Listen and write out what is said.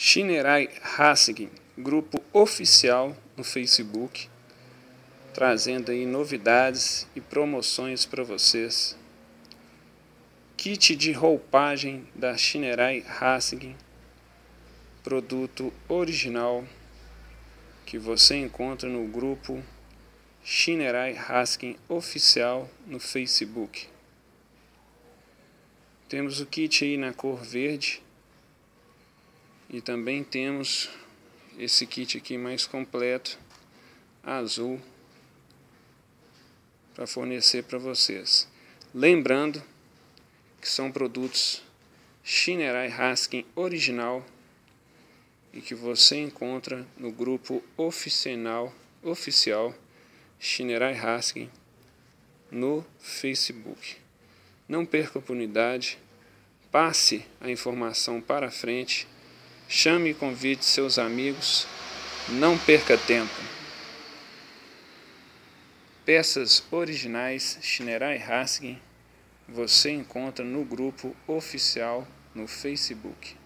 Shinerai Racing, grupo oficial no Facebook, trazendo aí novidades e promoções para vocês. Kit de roupagem da Shinerai Racing, produto original que você encontra no grupo Shinerai Racing oficial no Facebook. Temos o kit aí na cor verde e também temos esse kit aqui mais completo, azul, para fornecer para vocês. Lembrando que são produtos Shinerai Racing original e que você encontra no grupo oficial Shinerai Racing no Facebook. Não perca a oportunidade, passe a informação para frente, chame e convide seus amigos, não perca tempo. Peças originais Shinerai Racing você encontra no grupo oficial no Facebook.